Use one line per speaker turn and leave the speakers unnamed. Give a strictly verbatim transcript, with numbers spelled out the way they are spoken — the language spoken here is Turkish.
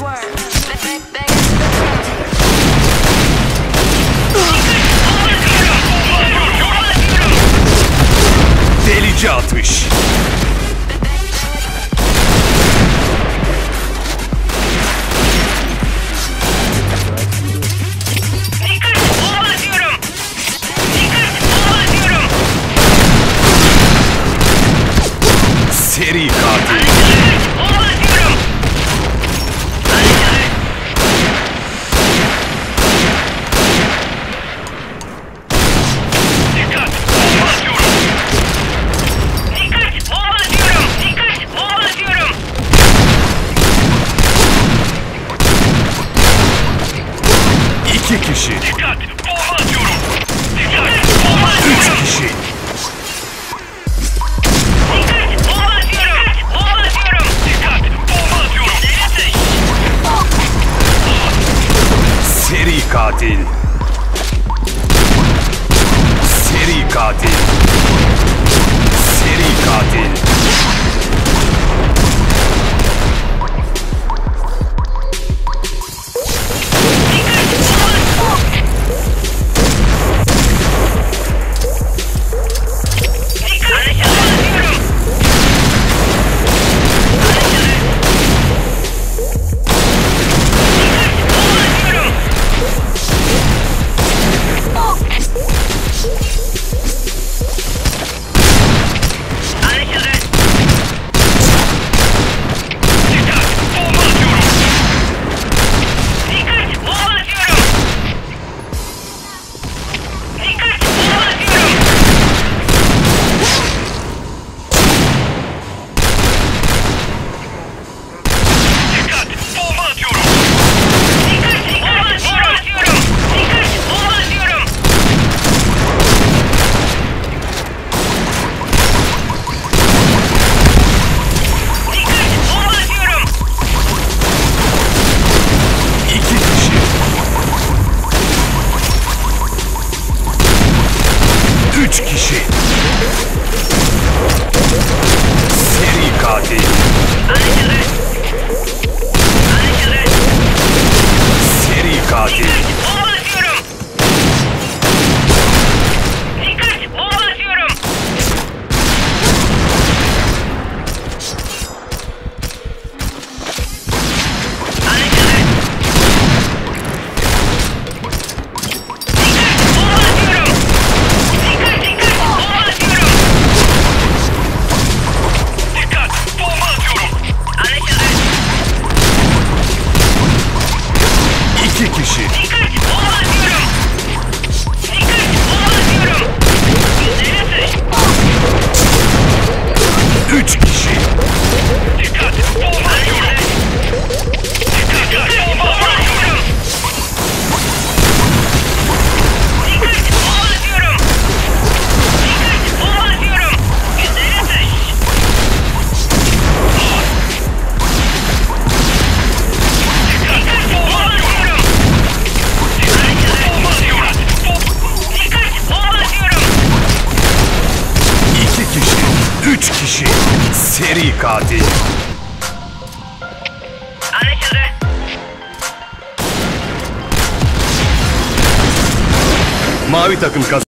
Delici atış. Seri katil. İki kişi.
Dikkat! Bomba atıyorum! Dikkat! Bomba atıyorum!
Üç kişi.
Dikkat! Bomba atıyorum! Bomba atıyorum! Dikkat! Bomba atıyorum!
Seri katil. Seri katil. Seri katil. Üç kişi. Seri katil. Seri katil. İki kişi. Üç kişi. Üç kişi. Seri katil.
Anlaşıldı.
Mavi takım kazandı.